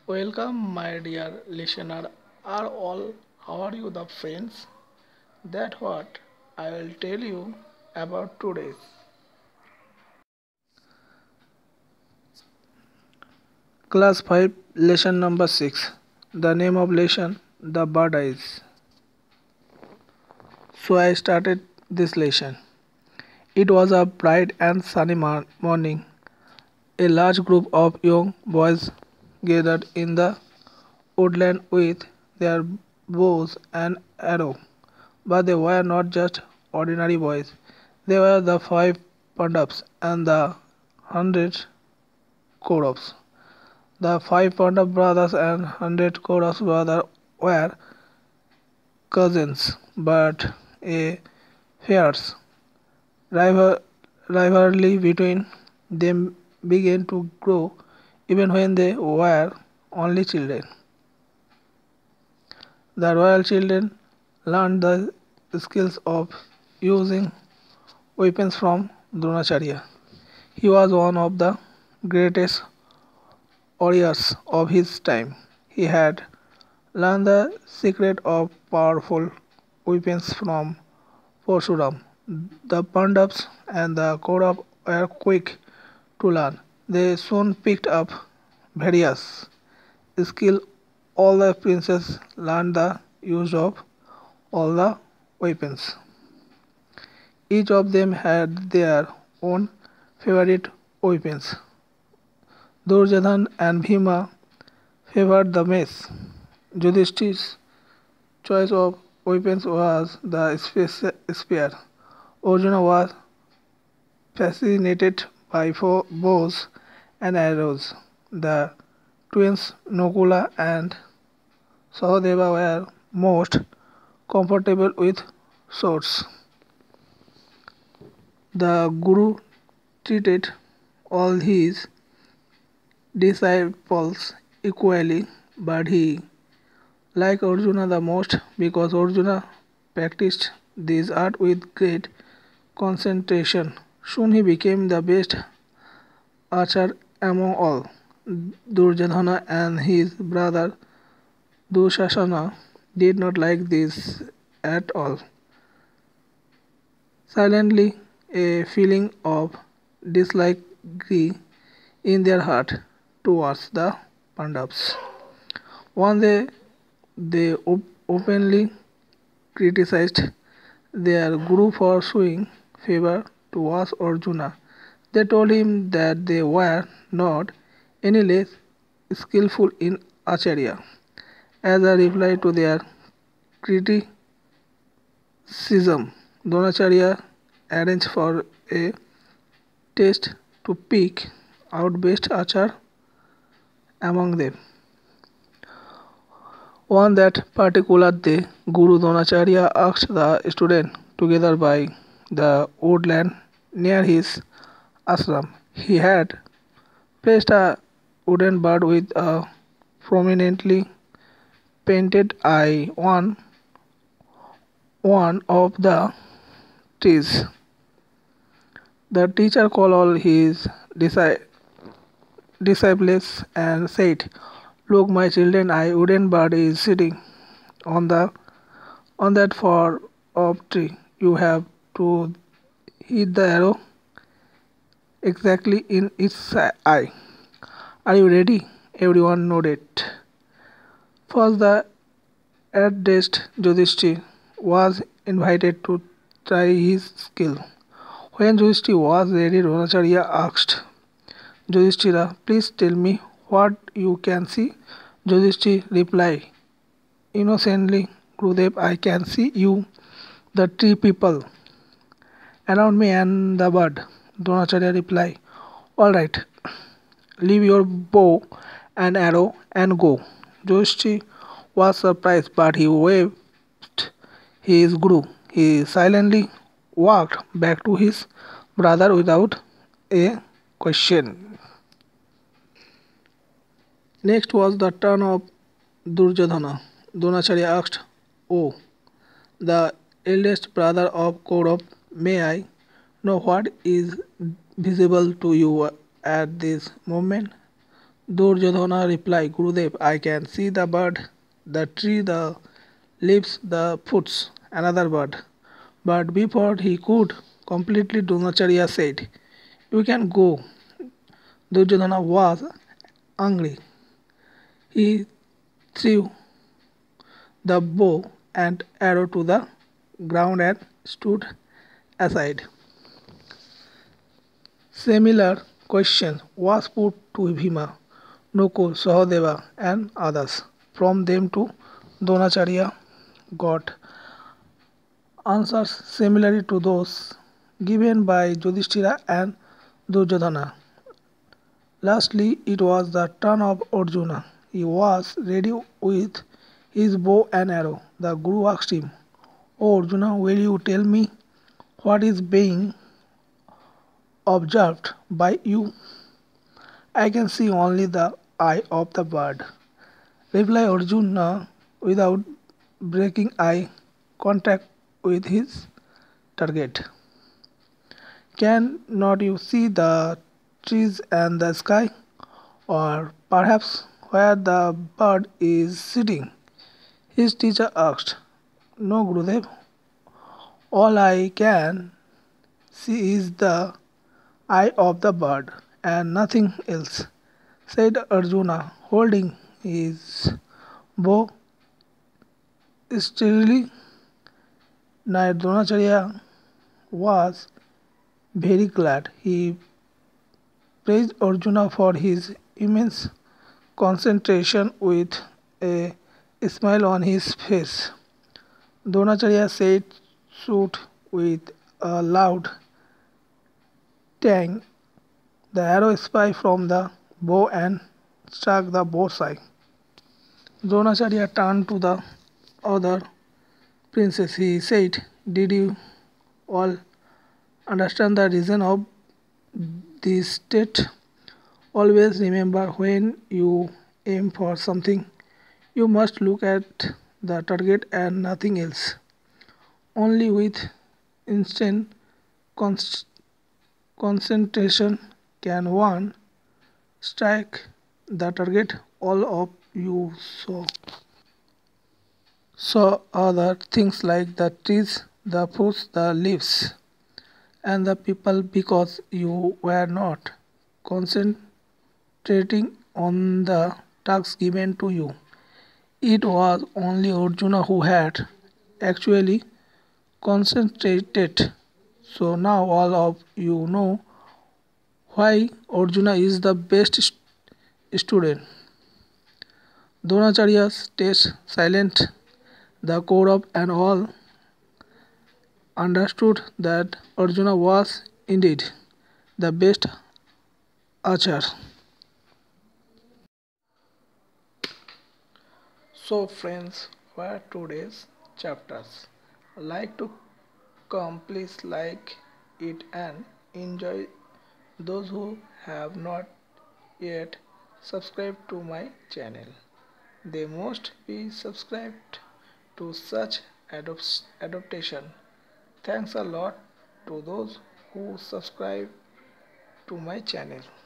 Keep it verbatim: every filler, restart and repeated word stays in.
Welcome, my dear listener. Are all how are you, the friends? That what I will tell you about today. Class five, lesson number six. The name of lesson, the bird eyes. So I started this lesson. It was a bright and sunny mar- morning. A large group of young boys gathered in the woodland with their bows and arrows. But they were not just ordinary boys. They were the five Pandavas and the hundred Kauravas. The five Pandav brothers and hundred Kauravas brothers were cousins, but a fierce rival- rivalry between them began to grow even when they were only children. The royal children learned the skills of using weapons from Dronacharya. He was one of the greatest warriors of his time. He had learned the secret of powerful weapons from Parshuram. The Pandavas and the Kauravas were quick to learn. They soon picked up various skills. All the princes learned the use of all the weapons. Each of them had their own favorite weapons. Duryodhan and Bhima favored the mace. Yudhishthir's choice of weapons was the spear. Arjuna was fascinated by bows and arrows. The twins Nakula and Sahadeva were most comfortable with swords. The Guru treated all his disciples equally, but he liked Arjuna the most because Arjuna practiced this art with great concentration. Soon he became the best archer among all. Duryodhana and his brother Dushasana did not like this at all. Silently, a feeling of dislike grew in their heart towards the Pandavas. One day, they op- openly criticized their guru for showing favor towards Arjuna. They told him that they were not any less skillful in Acharya. As a reply to their criticism, Dronacharya arranged for a test to pick out best archer among them. On that particular day, Guru Dronacharya asked the students together by the woodland near his ashram. He had placed a wooden bird with a prominently painted eye on one of the trees. The teacher called all his disci- disciples and said, "Look, my children, a wooden bird is sitting on the on that far off tree. You have to hit the arrow exactly in its eye. Are you ready?" Everyone nodded. First, the addressed Yudhishthir was invited to try his skill. When Yudhishthir was ready, Dronacharya asked, "Yudhishthira, please tell me what you can see." Yudhishthir replied innocently, "Gurudev, I can see you, the tree people around me and the bird." Dronacharya replied, "All right, leave your bow and arrow and go." Yudhishthir was surprised, but he waved his guru. He silently walked back to his brother without a question. Next was the turn of Duryodhana. Dronacharya asked, "Oh, the eldest brother of Kaurav, may I know what is visible to you at this moment?" Duryodhana replied, Gurudev, I can see the bird, the tree, the leaves, the foots, another bird. But before he could completely, Dronacharya said, You can go. Duryodhana was angry. He threw the bow and arrow to the ground and stood aside. Similar question was put to Bhima, Nukul, Sahadeva and others. From them to Dronacharya got answers similar to those given by Yudhishthira and Duryodhana. Lastly, it was the turn of Arjuna. He was ready with his bow and arrow. The Guru asked him, O Arjuna, will you tell me what is being observed by you? I can see only the eye of the bird. Replied Arjuna without breaking eye contact with his target. Can not you see the trees and the sky? Or perhaps where the bird is sitting? His teacher asked. No, Gurudev. All I can see is the eye of the bird and nothing else, said Arjuna, holding his bow steadily. Now Dronacharya was very glad. He praised Arjuna for his immense concentration with a smile on his face. Dronacharya said, shoot with a loud tang. The arrow spied from the bow and struck the bullseye. Dronacharya turned to the other princes. He said, Did you all understand the reason of this state? Always remember when you aim for something, you must look at the target and nothing else. Only with instant concentration can one strike the target. All of you saw saw other things like the trees, the fruits, the leaves, and the people because you were not concentrating on the task given to you. It was only Arjuna who had actually concentrated. So now all of you know why Arjuna is the best st- student. Dronacharya stayed silent. The Kaurav and all understood that Arjuna was indeed the best archer. So friends, were today's chapters. Like to come, please like it and enjoy. Those who have not yet subscribed to my channel, they must be subscribed to such adop- adaptation. Thanks a lot to those who subscribe to my channel.